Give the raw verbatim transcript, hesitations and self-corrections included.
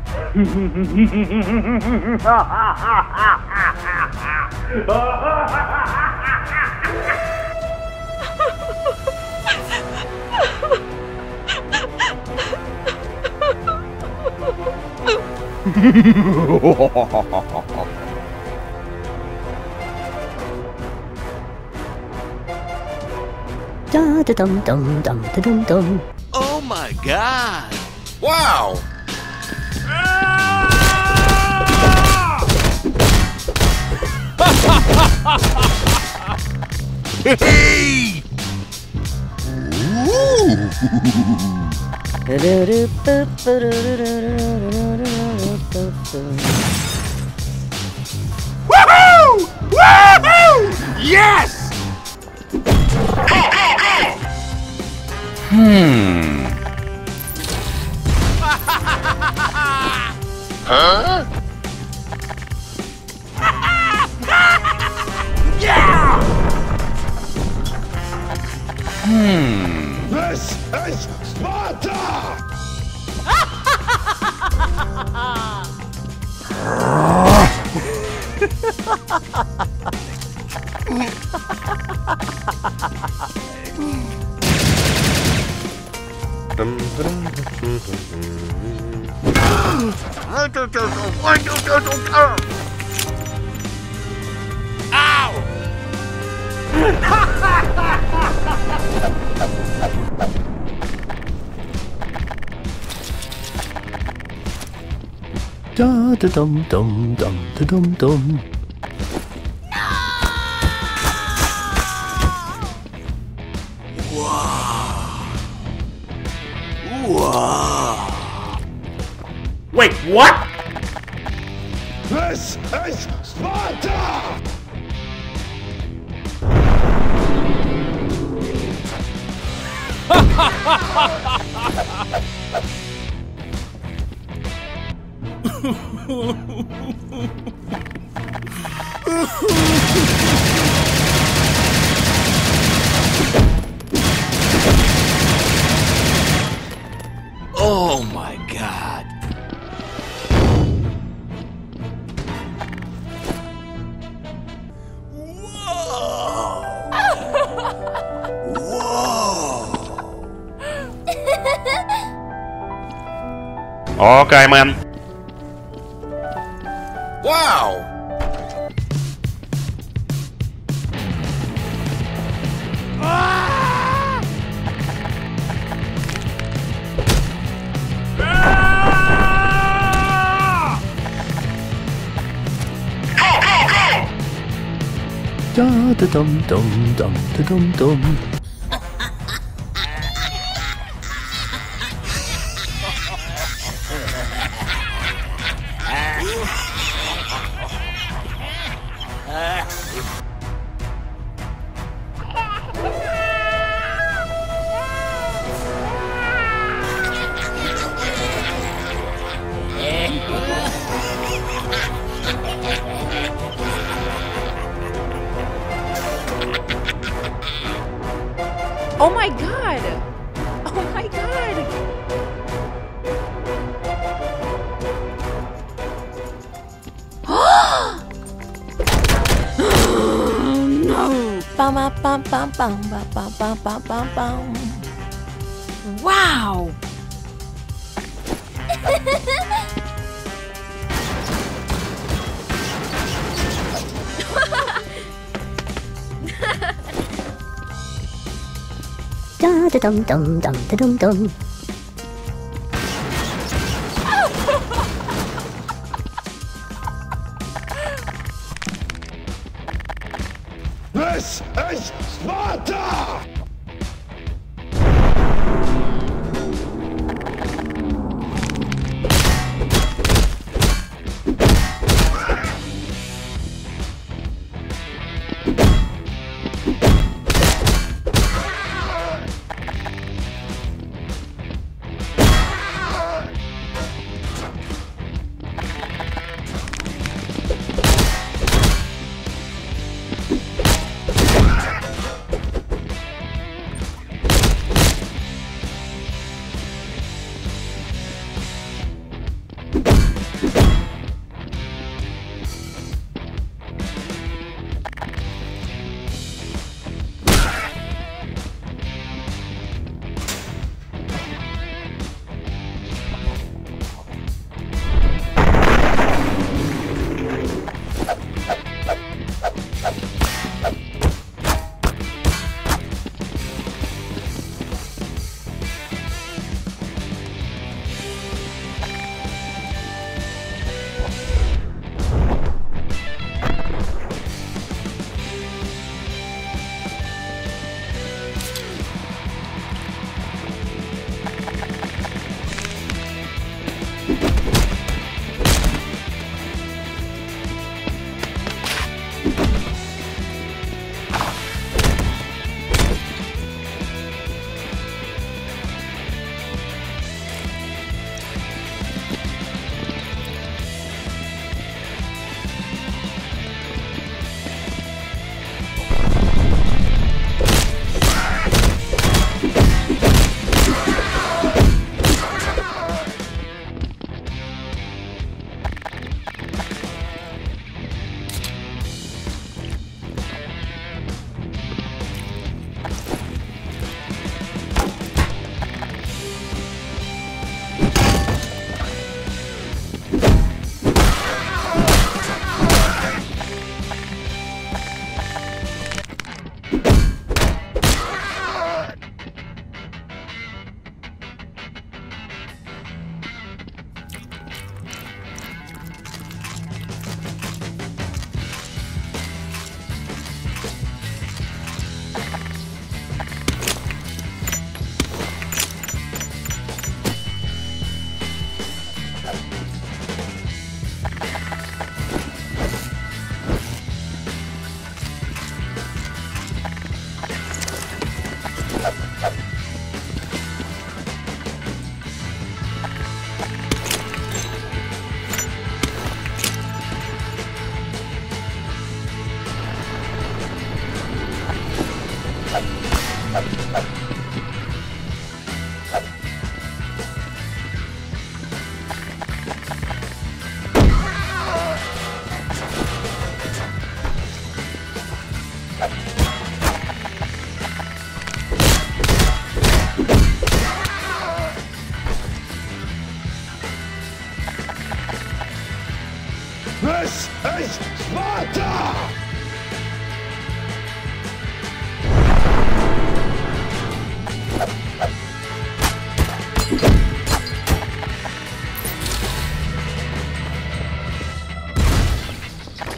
Da da dum dum dum da dum dum. Oh my God! Wow! Hey! Woohoo! Woohoo! Yes! Hmm. Huh? Yeah! Hmm. This is Sparta! Da da dum dum dum da dum dum. Wait, what? This is Sparta! Oh my God! Whoa! Whoa! Okay, man. Wow! Da da dum dum dum da dum dum. Oh my God! Oh my God! Oh no! Bum, bum, bum, bum, bum, bum, bum, bum, bum, bum. Wow! Da da dum dum dum da dum dum. This is Sparta! This is Sparta!